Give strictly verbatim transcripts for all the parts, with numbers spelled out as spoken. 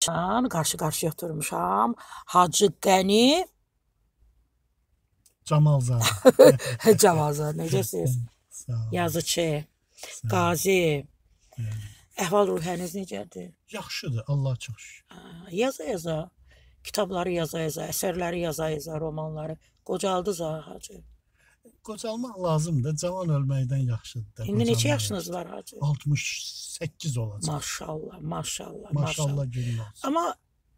Qarşı-qarşıya oturmuşam. Hacı Qəni Camalzadə. Camalzadə, necəsiz? Yazıçı, qazi. Əhval-ruhiyyəniz necədir? Yaxşıdır, Allah çox şükür. Yaza-yaza, kitabları yaza-yaza, əsərləri yaza-yaza, romanları qocaldınız ha, hacı? Qocalmaq lazımdır, cavan ölməkdən yaxşıdır. İndi neçə yaşınız var hacı? altmış səkkiz olacaq. Maşallah, maşallah, maşallah. Günün olsun. Amma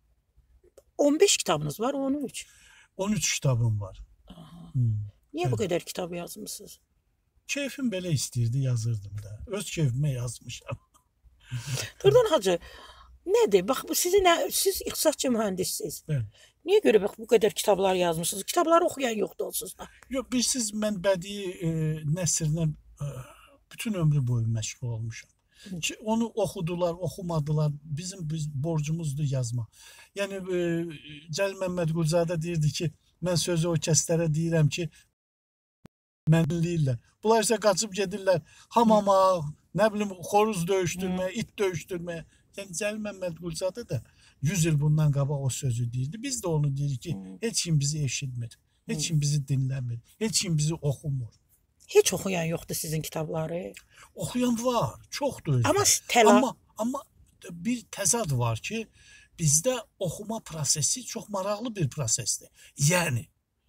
on beş kitabınız var, on üç. on üç kitabım var. Hmm. Niyə bu qədər kitab yazmışsınız? Keyfim belə istəyirdi, yazırdım da. Öz keyfimə yazmışam. Durdan hacı, nədir? Bax, sizi nə, siz iqtisadçı mühəndissiniz. Evet. Niyə görə bax, bu qədər kitablar yazmışsınız? Kitabları oxuyan yoxdur olsunuz da. Yox, bilirsiniz, mən bədii e, nəsrlə e, bütün ömrü boyu məşğul olmuşam. Ki, onu oxudular, oxumadılar. Bizim biz borcumuzdur yazmaq. Yəni, e, Cəlil Məmmədquluzadə deyirdi ki, mən sözü o kəslərə deyirəm ki, mənliyirlər. Bunlar isə qaçıb gedirlər hamama, nə bilim, xoruz döyüşdürməyə, it döyüşdürməyə. Yəni, Cəlil Məmmədquluzadə də yüz il bundan qabaq o sözü deyirdi. Biz də onu deyirik ki, heç kim bizi eşitmir, heç kim bizi dinləmir, heç kim bizi oxumur. Heç oxuyan yoxdur sizin kitabları? Oxuyan var, çoxdur. Amma təla... Amma, amma bir təzad var ki, bizdə oxuma prosesi çox maraqlı bir prosesdir. Yəni,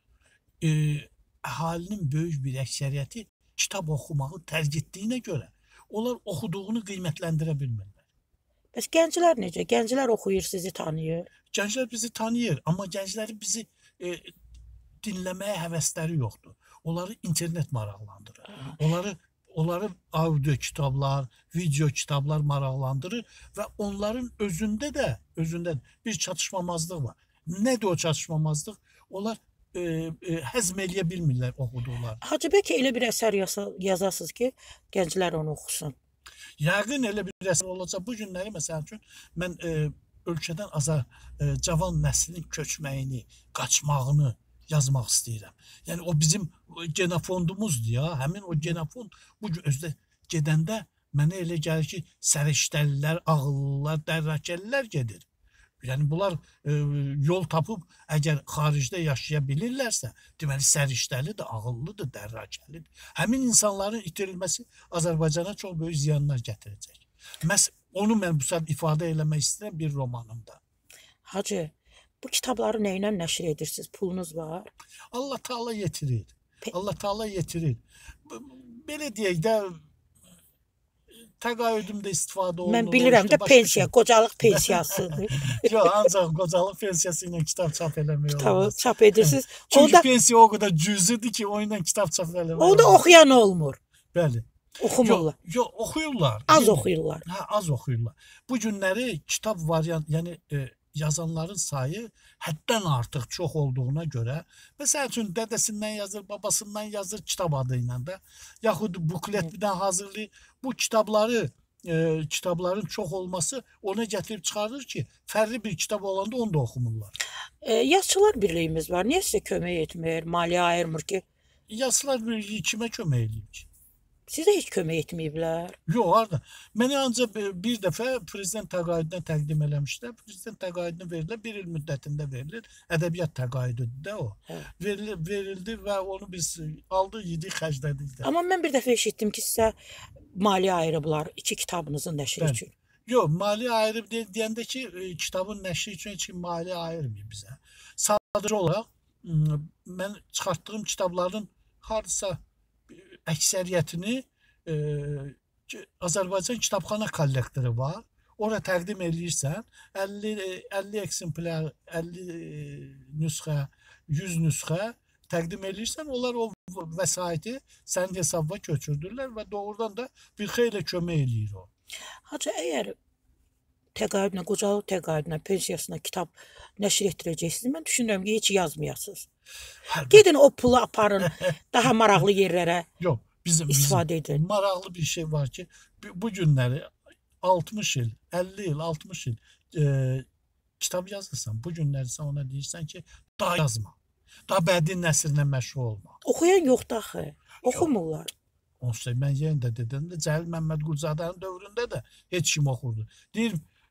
e, əhalinin böyük bir əksəriyyəti kitab oxumağı tərk etdiyinə görə onlar oxuduğunu qiymətləndirə bilmirlər. Bəs gənclər necə? Gənclər oxuyur, sizi tanıyır. Gənclər bizi tanıyır, amma gəncləri bizi e, dinləməyə həvəsləri yoxdur. Onları internet maraqlandırır. Onları onları audio kitablar, video kitablar maraqlandırır və onların özündə də özündə bir çatışmamazlıq var. Nədir o çatışmamazlıq? Onlar e, e, həzm eləyə bilmirlər oxuduqlar. Hacı, bəlkə elə bir əsər yazasınız ki, gənclər onu oxusun. Yəqin elə bir əsər olacaq. Bu günləri məsəl üçün mən e, ölkədən azar e, cavan nəslin köçməyini, qaçmağını yazmaq istəyirəm. Yəni o bizim genofondumuzdur ya. Həmin o genofond bu gün özdə gedəndə mənə elə gəlir ki, səriştəlilər, ağıllılar, dərrakəlilər gedir. Yəni bunlar e, yol tapıb əgər xaricdə yaşaya bilirlərsə, deməli səriştəlidir, ağıllıdır, dərrakəlidir. Həmin insanların itirilməsi Azərbaycana çox böyük ziyanlar gətirəcək. Məs onu mən bu saat ifadə eləmək istəyirəm bir romanımda. Hacı, bu kitabları nə ilə nəşr edirsiniz? Pulunuz var? Allah Taala yetirir. Allah Taala yetirir. Belə deyək də təqaüdümdə istifadə olunur. Mən bilirəm də pensiya, qocalıq pensiyasıdır. Yox, ancaq qocalıq pensiyası ilə kitab çap eləmək olmaz. Kitabı çap edirsiniz. Çünki da... pensiya o qədər cüzidir ki, o ilə kitab çap eləmək olmaz. O da oxuyan olmur. Bəli. Oxumurlar. Yox, yox, oxuyurlar. Az oxuyurlar. Hə, az oxuyurlar. Bu günləri kitab variant, yəni e, yazanların sayı həddən artıq çox olduğuna görə, məsəl üçün dədəsindən yazır, babasından yazır kitab adı ilə də, yaxud bukletdən hazırlayır. Bu kitabları, e, kitabların çox olması ona gətirib çıxarır ki, fərqli bir kitab olanda onu da oxumurlar. E, yazıçılar birliyimiz var. Niyə sizə kömək etmir, maliyyə ayırmır ki? Yazıçılar birliyi kimə kömək edib ki? Sizə heç kömək etməyiblər? Yox, harada. Mənə ancaq bir dəfə prezident təqaüdünə təqdim eləmişlər. Prezident təqaüdünə verilir, bir il müddətində verilir. Ədəbiyyat təqaüdüdür də o. Verilir, verildi və onu biz aldıq, yedik, xərclədik də. Amma mən bir dəfə eşitdim ki, sizə maliyyə ayırıblar iki kitabınızın nəşri üçün. Yox, maliyyə ayırıb deyəndə ki, kitabın nəşri üçün heç kim maliyyə ayırmıyor bizə. Sadəcə olaraq mən çıxartdığım kitabların hardasa əksəriyyətini e, Azərbaycan kitabxana kollektoru var. Ora təqdim eləyirsən, əlli eksemplar, əlli nüsxə, yüz nüsxə təqdim eləyirsən, onlar o vəsaiti sənin hesabına köçürdürlər və doğrudan da bir xeyli kömək eləyir o. Hacı, əgər təqaüdünə, qocalıq təqaüdünə, pensiyasına kitab nəşr etdirəcəksiniz, mən düşünürəm ki, heç yazmayasınız. Gedin o pulu aparın, daha maraqlı yerlərə Yox, bizim, istifadə edin. Bizim maraqlı bir şey var ki, bu günləri altmış il, əlli il, altmış il e, kitab yazırsan, bu günləri sən ona deyirsən ki, daha yazma. Daha bədii nəsrlə məşğul olma. Oxuyan yoxdur axı, oxumurlar. Onsuz mən yenə də dedim də, Cəlil Məmmədquluzadənin dövründə də heç kim oxurdu. Deyir,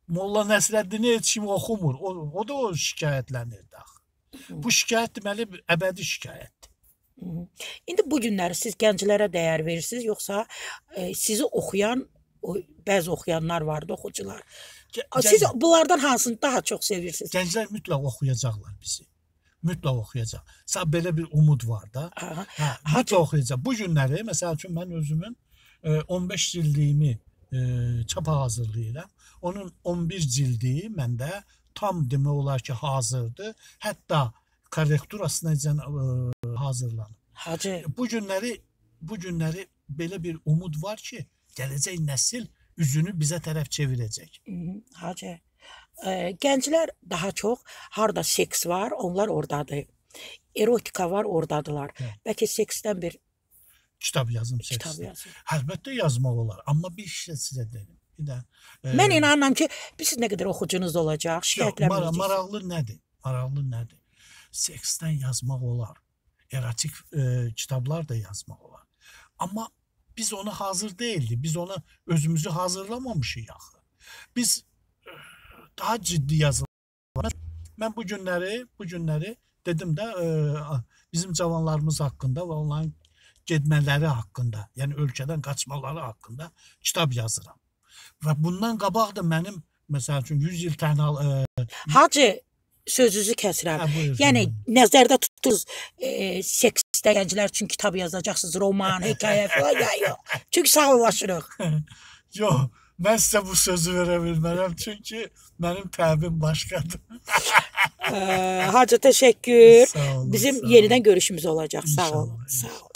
Molla Nəsrəddini heç kim oxumur. O, o da o şikayətlənirdi axı. Bu şikayət deməli əbədi şikayətdir. Hı. İndi bu günləri siz gənclərə dəyər verirsiniz, yoxsa e, sizi oxuyan, o, bəzi oxuyanlar vardı, oxucular. Gə- Siz gənc- bunlardan hansını daha çox sevirsiniz? Gənclər mütləq oxuyacaqlar bizi. Mütləq oxuyacaq. Sən belə bir umud var da. Aha. Hə, mütləq oxuyacaq. Bu günləri məsəl üçün mən özümün e, on beş cildliyimi e, çapa hazırlayıram. Onun on bir cildi məndə tam demək olar ki, hazırdır. Hətta korrekturasına necə e, hazırlanıb. Hacı, Bu günləri bu günləri belə bir umud var ki, gələcək nəsil üzünü bizə tərəf çevirəcək. hı, hacı. E, gənclər daha çox harda seks var, onlar oradadır. Erotika var, oradadılar. Hə. Bəlkə seksdən bir Kitab yazım kitab seksdə. yazın. Əlbəttə yazmaq olar, amma bir şey sizə dedim. Bir də e, Mən inanıram ki, siz nə qədər oxucunuz olacaq, yox, mara- şikayətlənməyəcəksiniz. maraqlı nədir? Maraqlı nədir? Seksdən yazmaq olar. Erotik e, kitablar da yazmaq olar. Amma biz ona hazır deyildik. Biz ona özümüzü hazırlamamışıq axı. Biz e, daha ciddi yazılar. Mən bu günləri, bu günləri dedim də e, bizim cavanlarımız haqqında və onların getmələri haqqında, yəni ölkədən qaçmaları haqqında kitab yazıram. Və bundan qabaq da mənim məsəl üçün yüz il tənhal e, Hacı, sözünüzü kəsirəm. hə, buyur. Yəni nəzərdə tuturuz e, seksdə gənclər üçün kitab yazacaqsınız, roman, hekayə falan ya yox. Çünki sağollaşırıq. Yox, mən sizə bu sözü verə bilmərəm, çünki mənim təbim başqadır. E, Hacı, təşəkkür. Sağ olun, Bizim sağ olun. yenidən görüşümüz olacaq. Sağ ol. İnşallah, Sağ ol.